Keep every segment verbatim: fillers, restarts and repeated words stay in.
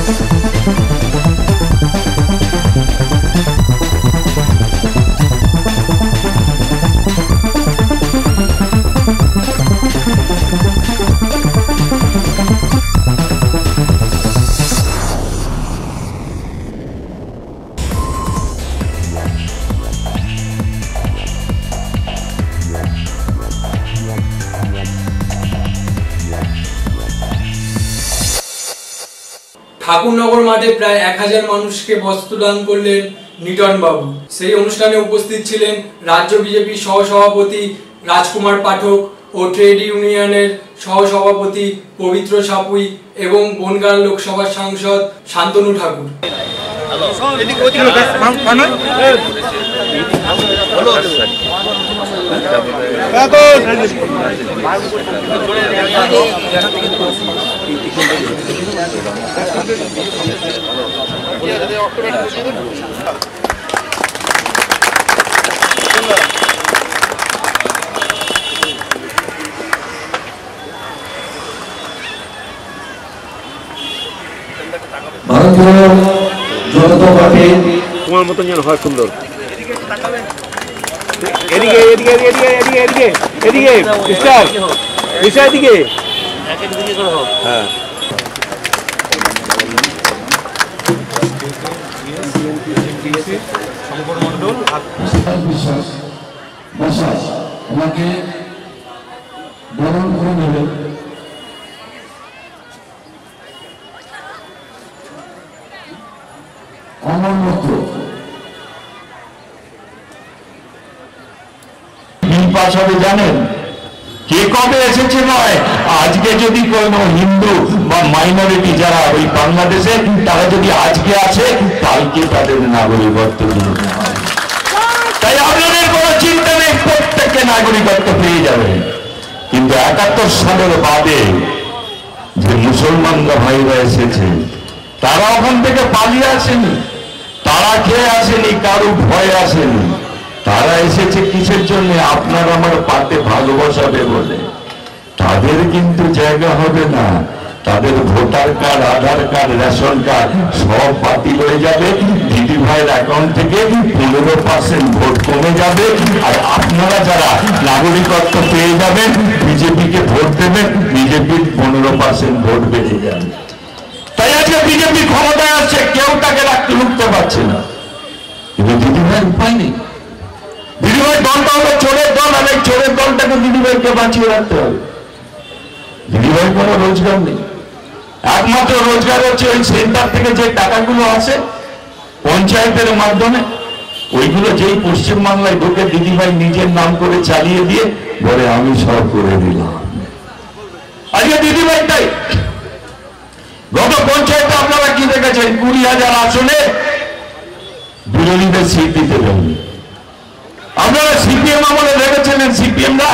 ঠাকুরনগর মাঠে প্রায় এক হাজার মানুষকে বস্ত্র দান করলেন নিটন বাবু। সেই অনুষ্ঠানে উপস্থিত ছিলেন রাজ্য বিজেপির সহসভাপতি রাজকুমার পাঠক ও ট্রেড ইউনিয়নের সহসভাপতি পবিত্র সাপুই এবং বনগাঁ লোকসভার সাংসদ শান্তনু ঠাকুর। ভারতীয় জনতা পার্টি তোমার মতন যেন হয় সুন্দর। এদিকে এদিকে এদিকে এদিকে এদিকে এদিকে মিস্টার মিস্টার এদিকে হ্যাঁ শঙ্কর মন্ডল বিশ্বাস বিশ্বাস আমাকে বরণ করে নেবে। আমার মতো পাস হবে জানেন কে কবে এসেছে নয়, আজকে যদি কোনো হিন্দু বা মাইনরিটি যারা ওই বাংলাদেশে তারা যদি আজকে আসে কালকে তাদের নাগরিকত্ব দিতে হয়। তাই আপনাদের কোনো চিন্তা নেই, প্রত্যেককে নাগরিকত্ব পেয়ে যাবে। কিন্তু একাত্তর সালের বাদে যে মুসলমানরা ভাইরা এসেছে তারা ওখান থেকে পালিয়ে আসেনি, তারা খেয়ে আসেনি, কারো ভয় আসেনি। তারা এসেছে কিসের জন্য? আপনার আমার পাতে ভালোবাসাবে বলে। তাদের কিন্তু জায়গা হবে না, তাদের voter card, Aadhaar card, ration card সব বাতিল হয়ে যাবে। দিদি ভাইয়ের অ্যাকাউন্ট থেকে পনেরো পার্সেন্ট ভোট কমে যাবে। আর আপনারা যারা নাগরিকত্ব পেয়ে যাবেন, বিজেপিকে ভোট দেবেন, বিজেপির পনেরো পার্সেন্ট ভোট বেড়ে যাবে। তাই আজকে বিজেপি ক্ষমতায় আসছে, কেউ তাকে রাখতে রুখতে পারছে না। কিন্তু দিদি ভাইয়ের উপায় নেই। দিদিভাই দলটা হলো চোরের দল, আর এই চোরের দলটাকে দিদিভাইকে বাঁচিয়ে রাখতে হবে। দিদিভাই কোনো রোজগার নেই, একমাত্র রোজগার হচ্ছে ওই সেন্টার থেকে যে টাকাগুলো আসে পঞ্চায়েতের মাধ্যমে, ওইগুলো যেই পশ্চিমবাংলায় ঢুকে দিদিভাই নিজের নাম করে চালিয়ে দিয়ে বলে আমি সব করে দিলাম। আজকে দিদিভাইটাই গত পঞ্চায়েতে আপনারা কি দেখেছেন? কুড়ি হাজার আসনে বিরোধীদের সিট দিতে দেন। আপনারা সিপিএম আমলে দেখেছিলেন সিপিএমরা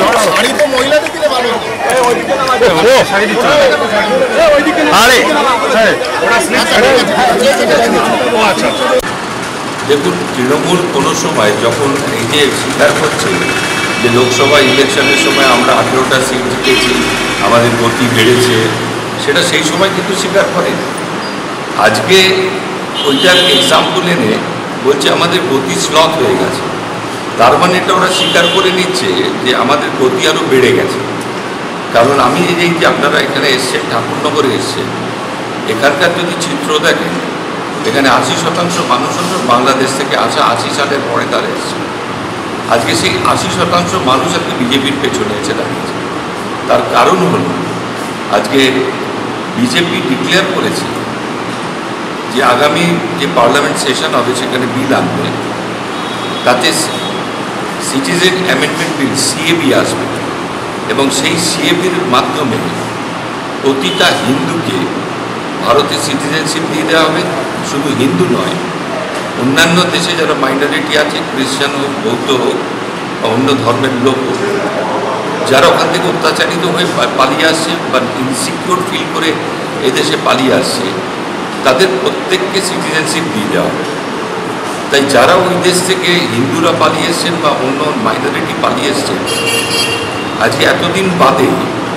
দেখুন, তৃণমূল কোনো সময় যখন এই যে স্বীকার করছে যে লোকসভা ইলেকশনের সময় আমরা আঠেরোটা সিট জিতেছি, আমাদের গতি বেড়েছে, সেটা সেই সময় কিন্তু স্বীকার করে। আজকে ওইটার এক্সাম্পল এনে বলছে আমাদের গতি স্লথ হয়ে গেছে। তার মানে এটা ওরা স্বীকার করে নিচ্ছে যে আমাদের গতি আরও বেড়ে গেছে। কারণ আমি এই যে আপনারা এখানে এসছেন, ঠাকুরনগরে এসছেন, এখানকার যদি চিত্র দেখেন, এখানে আশি শতাংশ মানুষ হলো বাংলাদেশ থেকে আসা, আশি সালের পরে তারা এসছে। আজকে সেই আশি শতাংশ মানুষ আজকে বিজেপির পেছনে এসে দাঁড়িয়েছে। তার কারণ হলো আজকে বিজেপি ডিক্লেয়ার করেছে যে আগামী যে পার্লামেন্ট সেশন হবে সেখানে বিল আনবে, তাতে সিটিজেন অ্যামেন্ডমেন্ট বিল সিএবি আসবে, এবং সেই সিএবির মাধ্যমে প্রতিটা হিন্দুকে ভারতে সিটিজেনশিপ দিয়ে দেওয়া হবে। শুধু হিন্দু নয়, অন্যান্য দেশে যারা মাইনরিটি আছে, খ্রিস্টান হোক, বৌদ্ধ হোক বা অন্য ধর্মের লোক হোক, যারা ওখান থেকে অত্যাচারিত হয়ে পালিয়ে আসছে বা ইনসিকিউর ফিল করে এদেশে পালিয়ে আসছে, তাদের প্রত্যেককে সিটিজেনশিপ দিয়ে দেওয়া হবে। তাই যারা ওই দেশ থেকে হিন্দুরা পালিয়ে এসছেন বা অন্য মাইনরিটি পালিয়ে এসছেন, আজকে এতদিন বাদে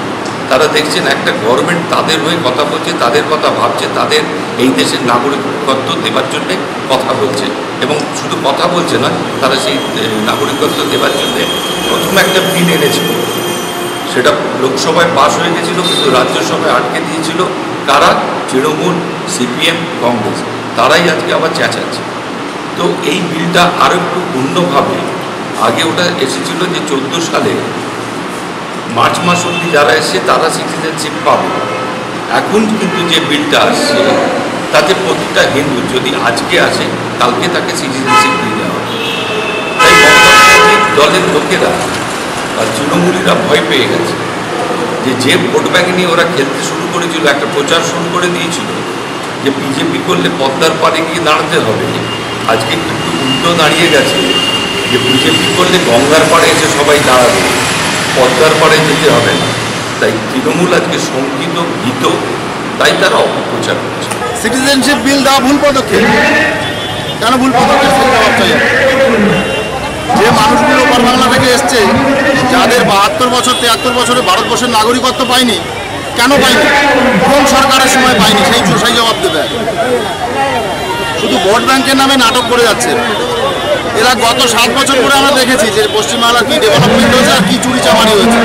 তারা দেখছেন একটা গভর্নমেন্ট তাদের হয়ে কথা বলছে, তাদের কথা ভাবছে, তাদের এই দেশের নাগরিকত্ব দেওয়ার জন্যে কথা বলছে, এবং শুধু কথা বলছে না, তারা সেই নাগরিকত্ব দেওয়ার জন্যে প্রথম একটা বিল এনেছিল, সেটা লোকসভায় পাশ হয়ে গেছিলো, কিন্তু রাজ্যসভায় আটকে দিয়েছিল কারা? তৃণমূল, সিপিএম, কংগ্রেস, তারাই আজকে আবার চেঁচাচ্ছে। তো এই বিলটা আরও একটু অন্যভাবে, আগে ওটা এসেছিল যে চোদ্দো সালে মার্চ মাস অবধি যারা এসছে তারা সিটিজেনশিপ পাবে। এখন কিন্তু যে বিলটা আসছে তাতে প্রতিটা হিন্দু যদি আজকে আসে কালকে তাকে সিটিজেনশিপ দিয়ে দেওয়া হবে। তাই মমতা ব্যানার্জির দলের লোকেরা আর তৃণমূলীরা ভয় পেয়ে গেছে যে যে ভোট ব্যাংক নিয়ে ওরা খেলতে শুরু করেছিল, একটা প্রচার শুরু করে দিয়েছিল যে বিজেপি করলে পদ্মার পাড়ে গিয়ে দাঁড়াতে হবে, আজকে একটু উল্টো দাঁড়িয়ে গেছে যে বিজেপি করলে গঙ্গার পাড়ে এসে সবাই দাঁড়াবে, পদ্মার পাড়ে যেতে হবে না। তাই তৃণমূল আজকে শঙ্কিত, ভীত, তাই তারা অপপ্রচার করছে। সিটিজেনশিপ বিল দেওয়া ভুল পদক্ষেপ। কেন ভুল পদক্ষেপ? জবাব চাই। যে মানুষগুলো ওপার বাংলা থেকে এসছে, যাদের বাহাত্তর বছর তিয়াত্তর বছরে ভারতবর্ষের নাগরিকত্ব পায়নি, কেন পায়নি? কোন সরকারের সময় পায়নি? সেই সেই জবাব দেবে। শুধু ভোট ব্যাংকের নামে নাটক করে যাচ্ছে এরা। গত সাত বছর ধরে আমরা দেখেছি যে পশ্চিমবাংলার কী ডেভেলপমেন্ট হয়েছে আর কী চুরি চামারি হয়েছে।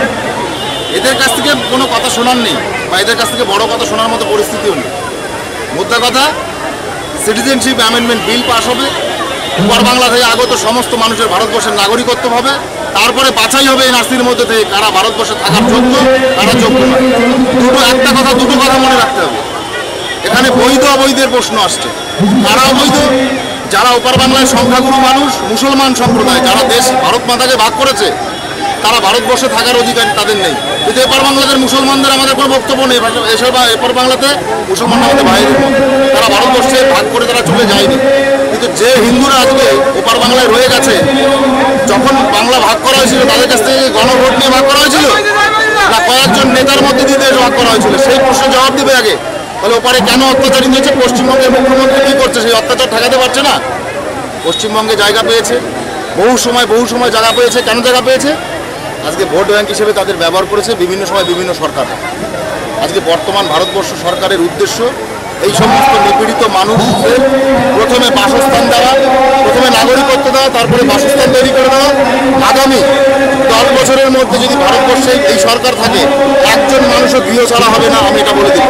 এদের কাছ থেকে কোনো কথা শোনার নেই, বা এদের কাছ থেকে বড় কথা শোনার মতো পরিস্থিতিও নেই। মোদ্দা কথা, সিটিজেনশিপ অ্যামেন্ডমেন্ট বিল পাস হবে, ওপার বাংলা থেকে আগত সমস্ত মানুষের ভারতবর্ষের নাগরিকত্ব হবে, তারপরে বাছাই হবে এনআরসির মধ্যে থেকে কারা ভারতবর্ষে থাকার যোগ্য, কারা যোগ্য নয়। দুটো একটা কথা দুটো কথা মনে রাখতে হবে। এখানে বৈধ অবৈধের প্রশ্ন আসছে। কারা অবৈধ? যারা ওপার বাংলায় সংখ্যাগুরু মানুষ, মুসলমান সম্প্রদায়, যারা দেশ ভারত মাতাকে ভাগ করেছে, তারা ভারতবর্ষে থাকার অধিকার তাদের নেই। কিন্তু এপার বাংলাদেশ মুসলমানদের আমাদের কোনো বক্তব্য নেই। এসব এপার বাংলাতে মুসলমান আমাদের ভাইদের মতো, তারা ভারতবর্ষে ভাগ করে তারা চলে যায়নি। কিন্তু যে হিন্দুরা আজকে ওপার বাংলায় রয়ে গেছে, যখন বাংলা ভাগ করা হয়েছিল তাদের কাছ থেকে গণভোট নিয়ে ভাগ করা হয়েছিল না কয়েকজন নেতার মধ্যে দিয়ে ভাগ করা হয়েছিল? সেই প্রশ্নের জবাব দেবে আগে। তাহলে ওপারে কেন অত্যাচারিত হয়েছে? পশ্চিমবঙ্গের মুখ্যমন্ত্রী কী করছে? সেই অত্যাচার ঠেকাতে পারছে না। পশ্চিমবঙ্গে জায়গা পেয়েছে, বহু সময় বহু সময় জায়গা পেয়েছে। কেন জায়গা পেয়েছে? আজকে ভোট ব্যাংক হিসেবে তাদের ব্যবহার করেছে বিভিন্ন সময় বিভিন্ন সরকার। আজকে বর্তমান ভারতবর্ষ সরকারের উদ্দেশ্য এই সমস্ত নিপীড়িত মানুষদের প্রথমে বাসস্থান দেওয়া, প্রথমে নাগরিকত্ব দেওয়া, তারপরে বাসস্থান তৈরি করে দেওয়া। আগামী দশ বছরের মধ্যে যদি ভারতবর্ষে এই সরকার থাকে, একজন মানুষও গৃহ ছাড়া হবে না, আমি এটা বলে দিই।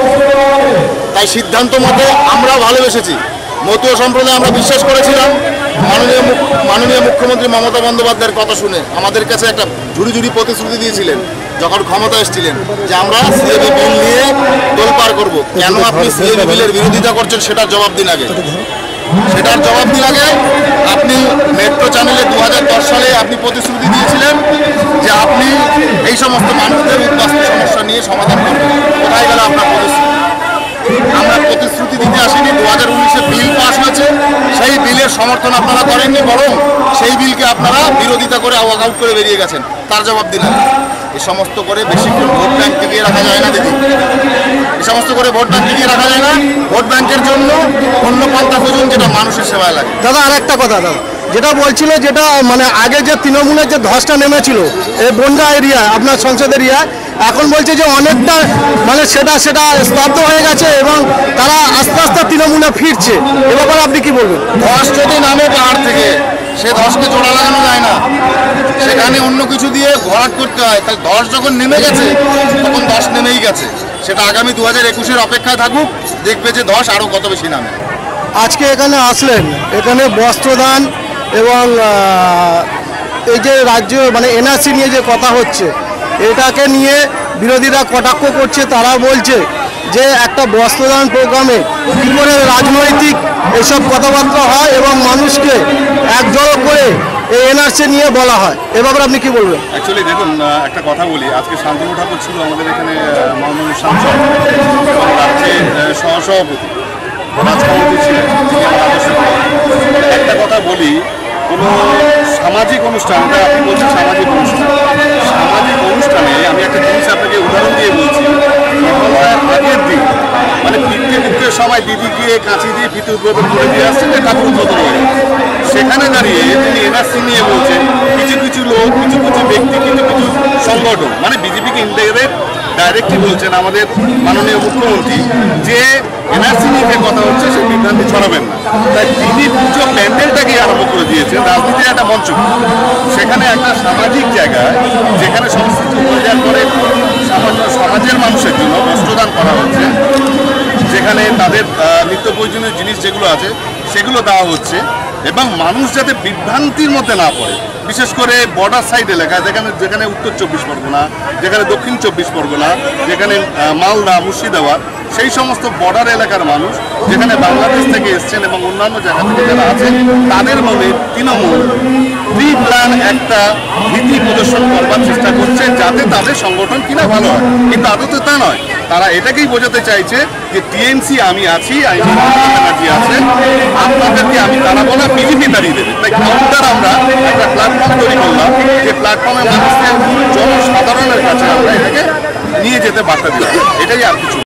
তাই সিদ্ধান্ত মতে আমরাও ভালোবেসেছি। মতীয় সম্প্রদায় আমরা বিশ্বাস করেছিলাম। মাননীয় মাননীয় মুখ্যমন্ত্রী মমতা বন্দ্যোপাধ্যায়ের কথা শুনে আমাদের কাছে একটা ঝুড়ি ঝুড়ি প্রতিশ্রুতি দিয়েছিলেন যখন ক্ষমতা এসেছিলেন, যে আমরা সিএবি বিল নিয়ে তোলপাড় করব। কেন আপনি সিএবি বিলের বিরোধিতা করছেন সেটার জবাব দিন আগে। সেটার জবাব দিন আগে। আপনি মেট্রো চ্যানেলে দু হাজার দশ সালে আপনি প্রতিশ্রুতি দিয়েছিলেন যে আপনি এই সমস্ত মানুষদের উদ্বাস্তু সমস্যা নিয়ে সমাধান করবেন। কোথায় গেল আপনার প্রতিশ্রুতি? আমরা প্রতিশ্রুতি দিতে আসিনি। দু হাজার উনিশে বিল পাস হয়েছে, সেই বিলের সমর্থন আপনারা করেননি, বরং সেই বিলকে আপনারা বিরোধিতা করে ওয়াক আউট করে বেরিয়ে গেছেন। তার জবাব দিলেন। এ সমস্ত করে বেশিক্ষণ ভোট ব্যাংক টিকিয়ে রাখা যায় না দিদি। এ সমস্ত করে ভোট ব্যাংক টিকিয়ে রাখা যায় না। ভোট ব্যাংকের জন্য অন্য পন্থা খুঁজুন যেটা মানুষের সেবায় লাগে। দাদা আর একটা কথা দাদা, যেটা বলছিল, যেটা মানে আগে যে তৃণমূলের যে ধসটা নেমেছিল এই বন্যা এরিয়া, আপনার সংসদ এরিয়া, এখন বলছে যে অনেকটা মানে সেটা সেটা স্তব্ধ হয়ে গেছে এবং তারা আস্তে আস্তে তৃণমূলে ফিরছে। এ ব্যাপারে আপনি কি বলবেন? ধস যদি নামে পাহাড় থেকে, সে ধসকে জোড়া লাগানো যায় না, সেখানে অন্য কিছু দিয়ে ভরাট করতে হয়। তাহলে ধস যখন নেমে গেছে তখন ধস নেমেই গেছে। সেটা আগামী দু হাজার একুশের অপেক্ষায় থাকুক, দেখবে যে ধস আরও কত বেশি নামে। আজকে এখানে আসলেন, এখানে বস্ত্রদান এবং এই যে রাজ্য মানে এনআরসি নিয়ে যে কথা হচ্ছে, এটাকে নিয়ে বিরোধীরা কটাক্ষ করছে। তারা বলছে যে একটা বস্ত্রদান প্রোগ্রামে কী করে রাজনৈতিক এসব কথাবার্তা হয় এবং মানুষকে একজড়ো করে এই এনআরসি নিয়ে বলা হয়। এ ব্যাপারে আপনি কি বলবেন? অ্যাকচুয়ালি দেখুন, একটা কথা বলি। আজকে শান্তনু ঠাকুর ছিল আমাদের এখানে মাননীয় সাংসদ এবং রাজ্যের সহসভাপতি রাজকামতি ছিলেন। একটা কথা বলি, কোনো সামাজিক অনুষ্ঠান, আপনি বলছেন সামাজিক অনুষ্ঠান, সামাজিক অনুষ্ঠানে আমি একটা জিনিস আপনাকে উদাহরণ দিয়ে বলছি। আগের দিন মানে পিঠে পিঠের সময় দিদি গিয়ে কাঁচি দিয়ে পিঠে উদ্বোধন করে দিয়ে আসছেন, ঠাকুর উদ্বোধন হয়ে সেখানে দাঁড়িয়ে তিনি এনআরসি নিয়ে বলছেন কিছু কিছু লোক, কিছু কিছু ব্যক্তি, কিছু কিছু সংগঠন মানে বিজেপিকে ইন্টাগ্রেট ডাইরেক্টলি বলছেন আমাদের মাননীয় মুখ্যমন্ত্রী যে এনআরসি নিয়ে যে কথা হচ্ছে সেই বিভ্রান্তি ছড়াবেন না। তাই তিনি পুজো প্যান্ডেলটাকেই আরম্ভ করে দিয়েছেন রাজনীতির একটা মঞ্চ, সেখানে একটা সামাজিক জায়গায় যেখানে সমস্ত পরিত্যাগ করে সামান্য সমাজের মানুষের জন্য বস্ত্রদান করা হচ্ছে, যেখানে তাদের নিত্য প্রয়োজনীয় জিনিস যেগুলো আছে সেগুলো দেওয়া হচ্ছে এবং মানুষ যাতে বিভ্রান্তির মধ্যে না পড়ে, বিশেষ করে বর্ডার সাইড এলাকায় যেখানে যেখানে উত্তর চব্বিশ পরগনা, যেখানে দক্ষিণ চব্বিশ পরগনা, যেখানে মালদা মুর্শিদাবাদ, সেই সমস্ত বর্ডার এলাকার মানুষ যেখানে বাংলাদেশ থেকে এসছেন এবং অন্যান্য জায়গা থেকে যারা আছেন তাদের মনে তৃণমূল প্রি প্ল্যান একটা ভীতি প্রদর্শন করবার চেষ্টা করছে যাতে তাদের সংগঠন কিনা ভালো হয়, কিন্তু আদতে তা নয়। তারা এটাকেই বোঝাতে চাইছে যে টিএমসি আমি আছি, ব্যানার্জি আছে, আপনাদেরকে আমি দাঁড়াবো না, বিজেপি দাঁড়িয়ে দেবে। তাই কাউন্টার আমরা একটা প্ল্যাটফর্ম তৈরি করলাম, যে প্ল্যাটফর্মে মানুষের জনসাধারণের কাছে আমরা এটাকে নিয়ে যেতে বার্তা দিলাম, এটাই আর কিছু।